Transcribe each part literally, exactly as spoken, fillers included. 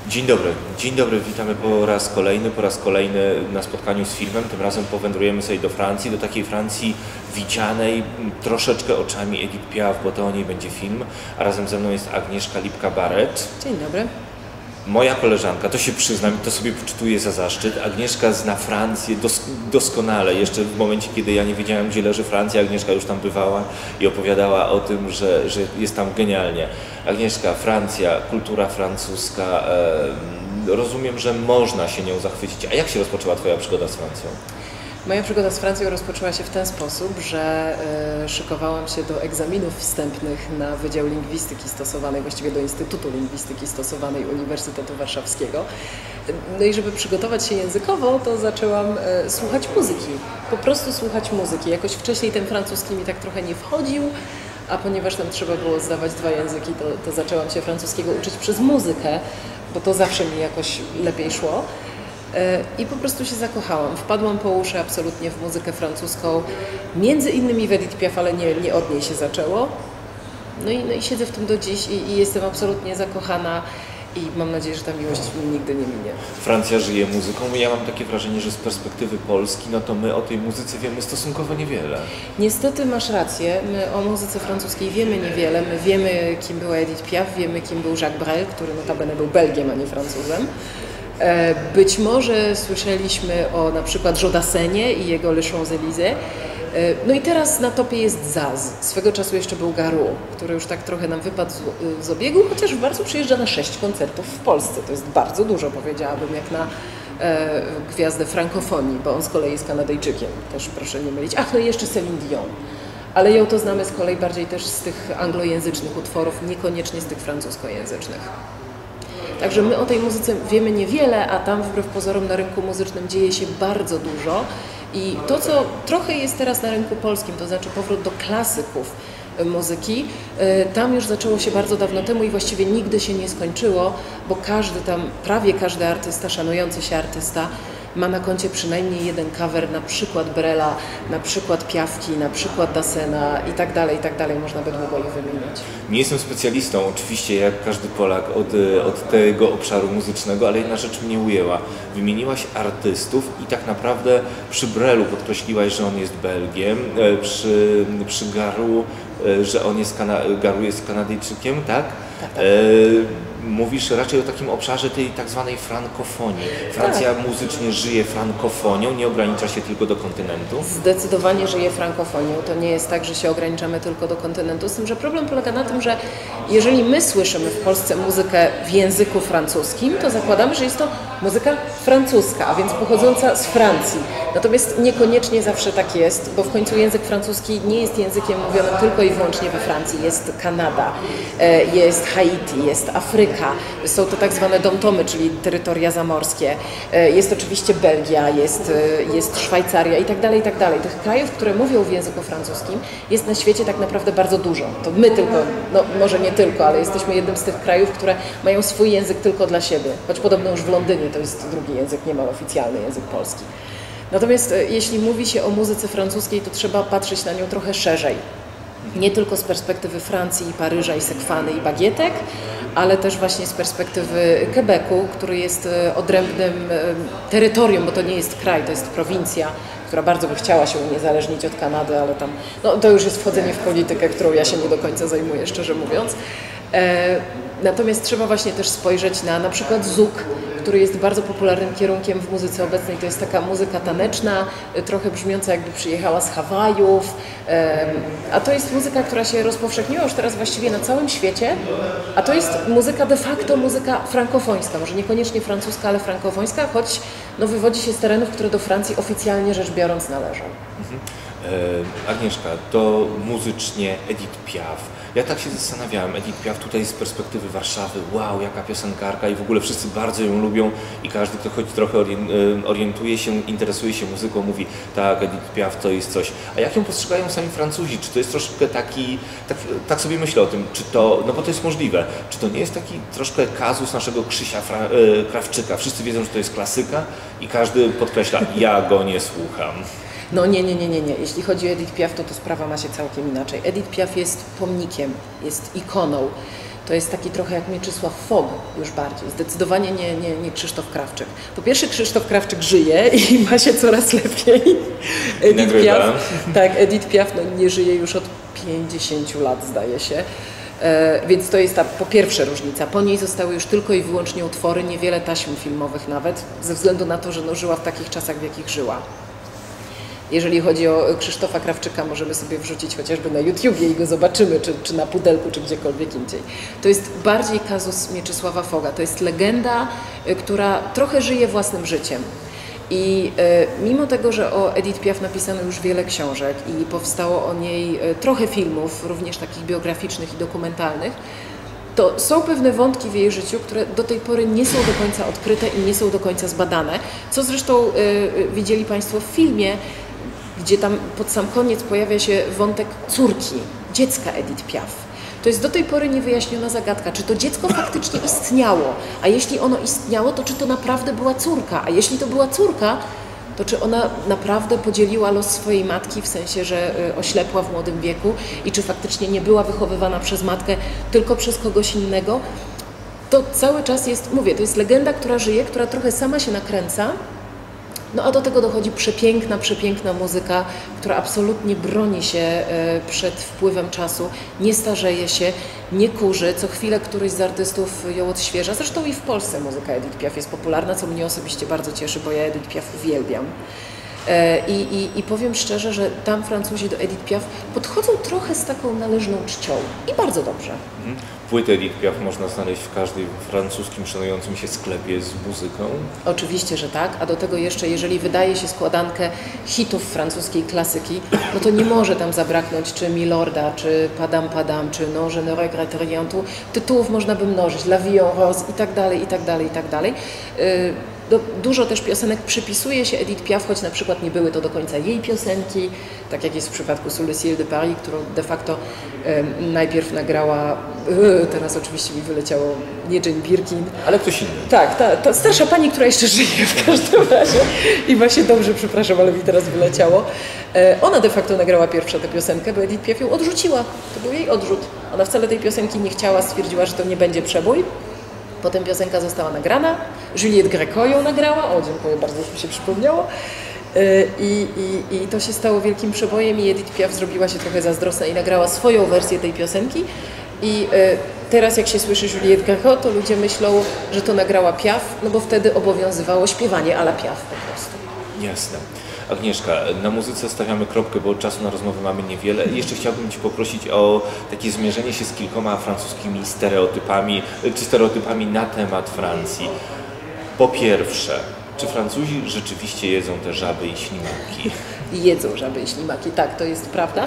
Dzień dobry, dzień dobry, witamy po raz kolejny, po raz kolejny na spotkaniu z filmem. Tym razem powędrujemy sobie do Francji, do takiej Francji widzianej troszeczkę oczami Edith Piaf, bo to o niej będzie film, a razem ze mną jest Agnieszka Lipka-Barrett. Dzień dobry. Moja koleżanka, to się przyznam, to sobie poczytuję za zaszczyt. Agnieszka zna Francję dos doskonale. Jeszcze w momencie, kiedy ja nie wiedziałem, gdzie leży Francja, Agnieszka już tam bywała i opowiadała o tym, że, że jest tam genialnie. Agnieszka, Francja, kultura francuska, e, rozumiem, że można się nią zachwycić. A jak się rozpoczęła Twoja przygoda z Francją? Moja przygoda z Francją rozpoczęła się w ten sposób, że y, szykowałam się do egzaminów wstępnych na Wydział Lingwistyki Stosowanej, właściwie do Instytutu Lingwistyki Stosowanej Uniwersytetu Warszawskiego. No i żeby przygotować się językowo, to zaczęłam y, słuchać muzyki, po prostu słuchać muzyki. Jakoś wcześniej ten francuski mi tak trochę nie wchodził, a ponieważ tam trzeba było zdawać dwa języki, to, to zaczęłam się francuskiego uczyć przez muzykę, bo to zawsze mi jakoś lepiej szło. I po prostu się zakochałam. Wpadłam po uszy absolutnie w muzykę francuską, między innymi w Edith Piaf, ale nie, nie od niej się zaczęło. No i, no i siedzę w tym do dziś i, i jestem absolutnie zakochana i mam nadzieję, że ta miłość mi nigdy nie minie. Francja żyje muzyką. Ja mam takie wrażenie, że z perspektywy Polski, no to my o tej muzyce wiemy stosunkowo niewiele. Niestety masz rację, my o muzyce francuskiej wiemy niewiele. My wiemy, kim była Edith Piaf, wiemy, kim był Jacques Brel, który notabene był Belgiem, a nie Francuzem. Być może słyszeliśmy o na przykład Jodasenie i jego Le Champs-Élysées. No i teraz na topie jest Zaz. Swego czasu jeszcze był Garou, który już tak trochę nam wypadł z obiegu, chociaż bardzo przyjeżdża na sześć koncertów w Polsce. To jest bardzo dużo, powiedziałabym, jak na e, gwiazdę frankofonii, bo on z kolei jest Kanadyjczykiem. Też proszę nie mylić. Ach, no i jeszcze Celine Dion. Ale ją to znamy z kolei bardziej też z tych anglojęzycznych utworów, niekoniecznie z tych francuskojęzycznych. Także my o tej muzyce wiemy niewiele, a tam wbrew pozorom na rynku muzycznym dzieje się bardzo dużo. I to, co trochę jest teraz na rynku polskim, to znaczy powrót do klasyków muzyki, tam już zaczęło się bardzo dawno temu i właściwie nigdy się nie skończyło, bo każdy tam, prawie każdy artysta, szanujący się artysta, ma na koncie przynajmniej jeden cover, na przykład Brela, na przykład Piafki, na przykład Dassena i tak dalej, i tak dalej, można by długo je wymieniać. Nie jestem specjalistą, oczywiście, jak każdy Polak od, od tego obszaru muzycznego, ale jedna rzecz mnie ujęła. Wymieniłaś artystów i tak naprawdę przy Brelu podkreśliłaś, że on jest Belgiem, przy, przy Garu, że on jest, Kana Garu jest Kanadyjczykiem, tak? Tak, tak. E Mówisz raczej o takim obszarze tej tak zwanej frankofonii. Francja tak. muzycznie żyje frankofonią, nie ogranicza się tylko do kontynentu? Zdecydowanie żyje frankofonią. To nie jest tak, że się ograniczamy tylko do kontynentu. Z tym, że problem polega na tym, że jeżeli my słyszymy w Polsce muzykę w języku francuskim, to zakładamy, że jest to muzyka francuska, a więc pochodząca z Francji. Natomiast niekoniecznie zawsze tak jest, bo w końcu język francuski nie jest językiem mówionym tylko i wyłącznie we Francji. Jest Kanada, jest Haiti, jest Afryka. Są to tak zwane domtomy, czyli terytoria zamorskie. Jest oczywiście Belgia, jest, jest Szwajcaria i tak dalej, i tak dalej. Tych krajów, które mówią w języku francuskim, jest na świecie tak naprawdę bardzo dużo. To my tylko, no może nie tylko, ale jesteśmy jednym z tych krajów, które mają swój język tylko dla siebie. Choć podobno już w Londynie to jest drugi język, nie ma oficjalny język polski. Natomiast jeśli mówi się o muzyce francuskiej, to trzeba patrzeć na nią trochę szerzej. Nie tylko z perspektywy Francji, i Paryża, i Sekwany, i bagietek, ale też właśnie z perspektywy Quebecu, który jest odrębnym terytorium, bo to nie jest kraj, to jest prowincja, która bardzo by chciała się uniezależnić od Kanady, ale tam, no to już jest wchodzenie w politykę, którą ja się nie do końca zajmuję, szczerze mówiąc. E, natomiast trzeba właśnie też spojrzeć na na przykład zouk, który jest bardzo popularnym kierunkiem w muzyce obecnej. To jest taka muzyka taneczna, trochę brzmiąca jakby przyjechała z Hawajów, a to jest muzyka, która się rozpowszechniła już teraz właściwie na całym świecie, a to jest muzyka de facto muzyka frankofońska, może niekoniecznie francuska, ale frankofońska, choć no, wywodzi się z terenów, które do Francji oficjalnie rzecz biorąc należą. Mhm. E, Agnieszka, to muzycznie Edith Piaf. Ja tak się zastanawiałem, Edith Piaf tutaj z perspektywy Warszawy, wow, jaka piosenkarka i w ogóle wszyscy bardzo ją lubią i każdy, kto choć trochę orientuje się, interesuje się muzyką, mówi tak, Edith Piaf to jest coś. A jak ją postrzegają sami Francuzi? Czy to jest troszkę taki, tak, tak sobie myślę o tym, czy to, no bo to jest możliwe, czy to nie jest taki troszkę kazus naszego Krzysia Fra, e, Krawczyka? Wszyscy wiedzą, że to jest klasyka i każdy podkreśla, ja go nie słucham. No nie, nie, nie, nie, nie. Jeśli chodzi o Edith Piaf, to to sprawa ma się całkiem inaczej. Edith Piaf jest pomnikiem, jest ikoną. to jest taki trochę jak Mieczysław Fogg już bardziej, zdecydowanie nie, nie, nie Krzysztof Krawczyk. Po pierwsze Krzysztof Krawczyk żyje i ma się coraz lepiej. Edith Piaf, tak, Edith Piaf no, nie żyje już od pięćdziesięciu lat, zdaje się. E, więc to jest ta po pierwsze różnica. Po niej zostały już tylko i wyłącznie utwory, niewiele taśm filmowych nawet, ze względu na to, że no, żyła w takich czasach, w jakich żyła. Jeżeli chodzi o Krzysztofa Krawczyka, możemy sobie wrzucić chociażby na YouTubie i go zobaczymy, czy, czy na Pudelku, czy gdziekolwiek indziej. To jest bardziej kazus Mieczysława Fogga. To jest legenda, która trochę żyje własnym życiem. I e, mimo tego, że o Edith Piaf napisano już wiele książek i powstało o niej e, trochę filmów, również takich biograficznych i dokumentalnych, to są pewne wątki w jej życiu, które do tej pory nie są do końca odkryte i nie są do końca zbadane, co zresztą e, widzieli Państwo w filmie, gdzie tam pod sam koniec pojawia się wątek córki, dziecka Edith Piaf. To jest do tej pory niewyjaśniona zagadka, czy to dziecko faktycznie istniało, a jeśli ono istniało, to czy to naprawdę była córka, a jeśli to była córka, to czy ona naprawdę podzieliła los swojej matki, w sensie, że oślepła w młodym wieku i czy faktycznie nie była wychowywana przez matkę, tylko przez kogoś innego. To cały czas jest, mówię, to jest legenda, która żyje, która trochę sama się nakręca. No a do tego dochodzi przepiękna, przepiękna muzyka, która absolutnie broni się przed wpływem czasu, nie starzeje się, nie kurzy. Co chwilę któryś z artystów ją odświeża. Zresztą i w Polsce muzyka Edith Piaf jest popularna, co mnie osobiście bardzo cieszy, bo ja Edith Piaf uwielbiam. I, i, I powiem szczerze, że tam Francuzi do Edith Piaf podchodzą trochę z taką należną czcią i bardzo dobrze. Płytę Edith Piaf można znaleźć w każdym francuskim szanującym się sklepie z muzyką? Oczywiście, że tak, a do tego jeszcze, jeżeli wydaje się składankę hitów francuskiej klasyki, no to nie może tam zabraknąć czy Milorda, czy Padam Padam, czy No, je ne regrette rien. Tu tytułów można by mnożyć, La Vie en Rose i tak dalej, i tak dalej, i tak dalej. Do, dużo też piosenek przypisuje się Edith Piaf, choć na przykład nie były to do końca jej piosenki, tak jak jest w przypadku Sous le ciel de Paris, którą de facto e, najpierw nagrała, e, teraz oczywiście mi wyleciało, nie Jane Birkin. Ale ktoś inny. Tak, ta, ta starsza pani, która jeszcze żyje w każdym razie i właśnie dobrze, przepraszam, ale mi teraz wyleciało. E, ona de facto nagrała pierwszą tę piosenkę, bo Edith Piaf ją odrzuciła, to był jej odrzut. Ona wcale tej piosenki nie chciała, stwierdziła, że to nie będzie przebój. Potem piosenka została nagrana, Juliette Gréco ją nagrała, o dziękuję bardzo, już mi się przypomniało. I, i, I to się stało wielkim przebojem i Edith Piaf zrobiła się trochę zazdrosna i nagrała swoją wersję tej piosenki. I teraz jak się słyszy Juliette Gréco, to ludzie myślą, że to nagrała Piaf, no bo wtedy obowiązywało śpiewanie à la Piaf po prostu. Jasne. Agnieszka, na muzyce stawiamy kropkę, bo czasu na rozmowę mamy niewiele. I jeszcze chciałbym Ci poprosić o takie zmierzenie się z kilkoma francuskimi stereotypami, czy stereotypami na temat Francji. Po pierwsze, czy Francuzi rzeczywiście jedzą te żaby i ślimaki? Jedzą żaby i ślimaki, tak, to jest prawda.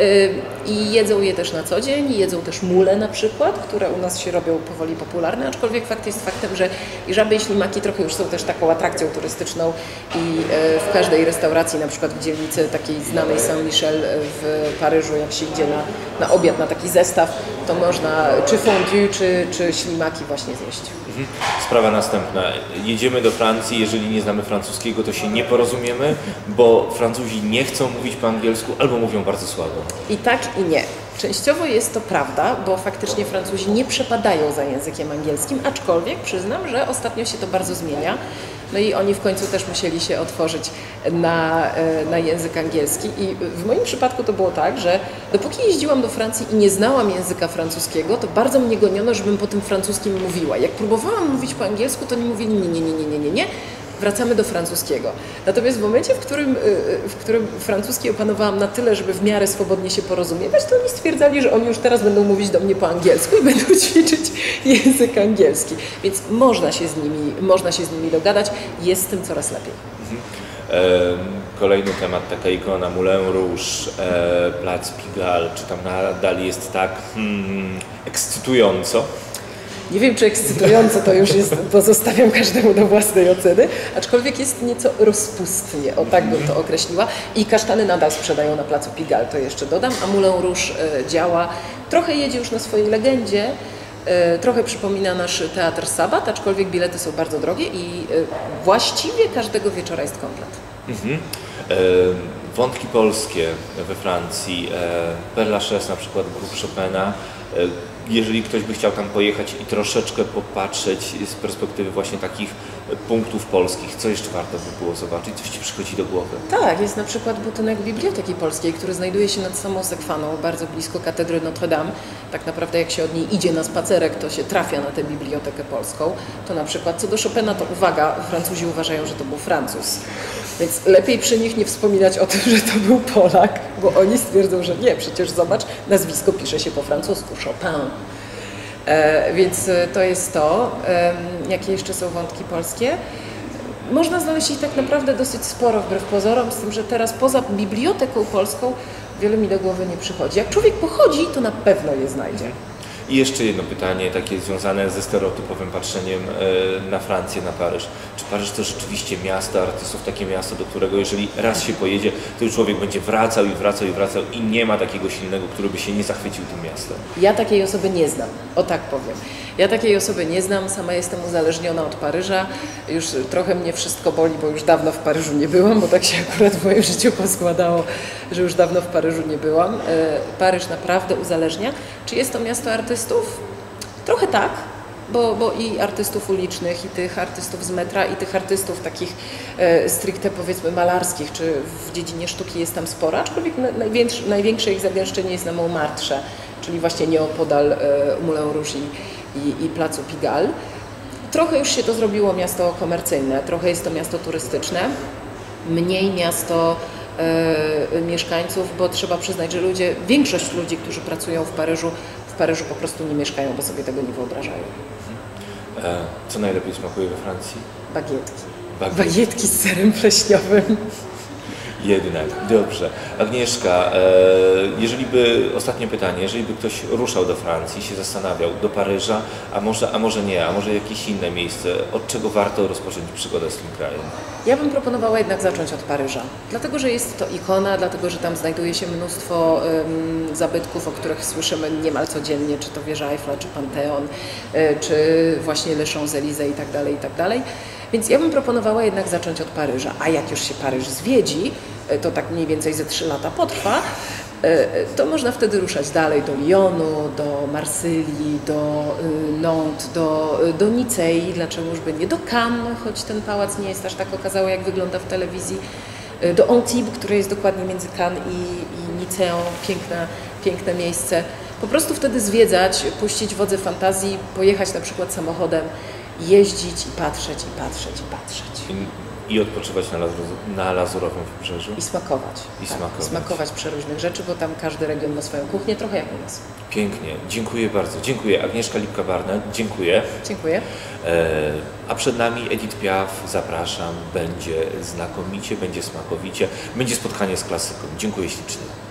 I jedzą je też na co dzień, jedzą też mule na przykład, które u nas się robią powoli popularne, aczkolwiek fakt jest faktem, że i żaby i ślimaki trochę już są też taką atrakcją turystyczną i w każdej restauracji, na przykład w dzielnicy takiej znanej Saint-Michel w Paryżu, jak się idzie na, na obiad, na taki zestaw, to można czy fondue, czy, czy ślimaki właśnie zjeść. Sprawa następna. Jedziemy do Francji, jeżeli nie znamy francuskiego, to się nie porozumiemy, bo Francuzi nie chcą mówić po angielsku albo mówią bardzo słabo. I tak i nie. Częściowo jest to prawda, bo faktycznie Francuzi nie przepadają za językiem angielskim, aczkolwiek przyznam, że ostatnio się to bardzo zmienia. No i oni w końcu też musieli się otworzyć na, na język angielski. I w moim przypadku to było tak, że dopóki jeździłam do Francji i nie znałam języka francuskiego, to bardzo mnie goniono, żebym po tym francuskim mówiła. Jak próbowałam mówić po angielsku, to oni mówili nie, nie, nie, nie, nie, nie, nie. Wracamy do francuskiego. Natomiast w momencie, w którym, w którym francuski opanowałam na tyle, żeby w miarę swobodnie się porozumiewać, to oni stwierdzali, że oni już teraz będą mówić do mnie po angielsku i będą ćwiczyć język angielski. Więc można się z nimi, można się z nimi dogadać. Jest z tym coraz lepiej. Mhm. E, kolejny temat, taka ikona Moulin Rouge, e, Plac Pigalle. Czy tam nadal jest tak hmm, ekscytująco? Nie wiem, czy ekscytująco to już jest, pozostawiam każdemu do własnej oceny, aczkolwiek jest nieco rozpustnie, o tak bym to określiła. I kasztany nadal sprzedają na placu Pigalle, to jeszcze dodam, a Moulin Rouge e, działa, trochę jedzie już na swojej legendzie, e, trochę przypomina nasz Teatr Sabat, aczkolwiek bilety są bardzo drogie i e, właściwie każdego wieczora jest komplet. Mhm. E, wątki polskie we Francji, e, Père Lachaise na przykład, grup Chopina. E, jeżeli ktoś by chciał tam pojechać i troszeczkę popatrzeć z perspektywy właśnie takich punktów polskich, co jeszcze warto by było zobaczyć? Coś Ci przychodzi do głowy? Tak, jest na przykład budynek Biblioteki Polskiej, który znajduje się nad samą Sekwaną, bardzo blisko katedry Notre Dame. Tak naprawdę jak się od niej idzie na spacerek, to się trafia na tę Bibliotekę Polską. To na przykład co do Chopina, to uwaga, Francuzi uważają, że to był Francuz. Więc lepiej przy nich nie wspominać o tym, że to był Polak, bo oni stwierdzą, że nie, przecież zobacz, nazwisko pisze się po francusku, Chopin. E, więc to jest to. E, jakie jeszcze są wątki polskie? Można znaleźć ich tak naprawdę dosyć sporo wbrew pozorom, z tym, że teraz poza Biblioteką Polską wiele mi do głowy nie przychodzi. Jak człowiek pochodzi, to na pewno je znajdzie. I jeszcze jedno pytanie, takie związane ze stereotypowym patrzeniem na Francję, na Paryż. Czy Paryż to rzeczywiście miasto artystów, takie miasto, do którego jeżeli raz się pojedzie, to już człowiek będzie wracał i wracał i wracał i nie ma takiego silnego, który by się nie zachwycił tym miastem? Ja takiej osoby nie znam, o tak powiem. Ja takiej osoby nie znam, sama jestem uzależniona od Paryża. Już trochę mnie wszystko boli, bo już dawno w Paryżu nie byłam, bo tak się akurat w moim życiu poskładało, że już dawno w Paryżu nie byłam. Paryż naprawdę uzależnia. Czy jest to miasto artystów? Trochę tak, bo, bo i artystów ulicznych, i tych artystów z metra, i tych artystów takich e, stricte powiedzmy malarskich, czy w dziedzinie sztuki jest tam sporo, aczkolwiek największe, największe ich zagęszczenie jest na Montmartre, czyli właśnie nieopodal e, Moulin Rouge i, i placu Pigalle. Trochę już się to zrobiło miasto komercyjne, trochę jest to miasto turystyczne, mniej miasto e, mieszkańców, bo trzeba przyznać, że ludzie, większość ludzi, którzy pracują w Paryżu, w Paryżu po prostu nie mieszkają, bo sobie tego nie wyobrażają. E, co najlepiej smakuje we Francji? Bagietki. Bagietki. Bagietki z serem pleśniowym. Jednak, dobrze. Agnieszka, e, jeżeli by, ostatnie pytanie, jeżeli by ktoś ruszał do Francji, się zastanawiał, do Paryża, a może, a może nie, a może jakieś inne miejsce, od czego warto rozpocząć przygodę z tym krajem? Ja bym proponowała jednak zacząć od Paryża, dlatego że jest to ikona, dlatego że tam znajduje się mnóstwo um, zabytków, o których słyszymy niemal codziennie, czy to wieża Eiffla, czy Panteon, y, czy właśnie Le Champs-Élysées i tak dalej, i tak dalej. Więc ja bym proponowała jednak zacząć od Paryża, a jak już się Paryż zwiedzi, to tak mniej więcej ze trzy lata potrwa, to można wtedy ruszać dalej do Lyonu, do Marsylii, do Nantes, do, do Nicei, dlaczegoż by nie, do Cannes, choć ten pałac nie jest aż tak okazały, jak wygląda w telewizji, do Antibes, które jest dokładnie między Cannes i, i Niceą, piękne, piękne miejsce. Po prostu wtedy zwiedzać, puścić wodze fantazji, pojechać na przykład samochodem, jeździć i patrzeć, i patrzeć, i patrzeć. I, i odpoczywać na, lazur, na Lazurowym Wybrzeżu. I smakować. I tak, smakować. smakować przeróżnych rzeczy, bo tam każdy region ma swoją kuchnię, trochę jak u nas. Pięknie, dziękuję bardzo. Dziękuję. Agnieszka Lipka-Barnett, dziękuję. Dziękuję. E, a przed nami Edith Piaf, zapraszam, będzie znakomicie, będzie smakowicie, będzie spotkanie z klasyką. Dziękuję ślicznie.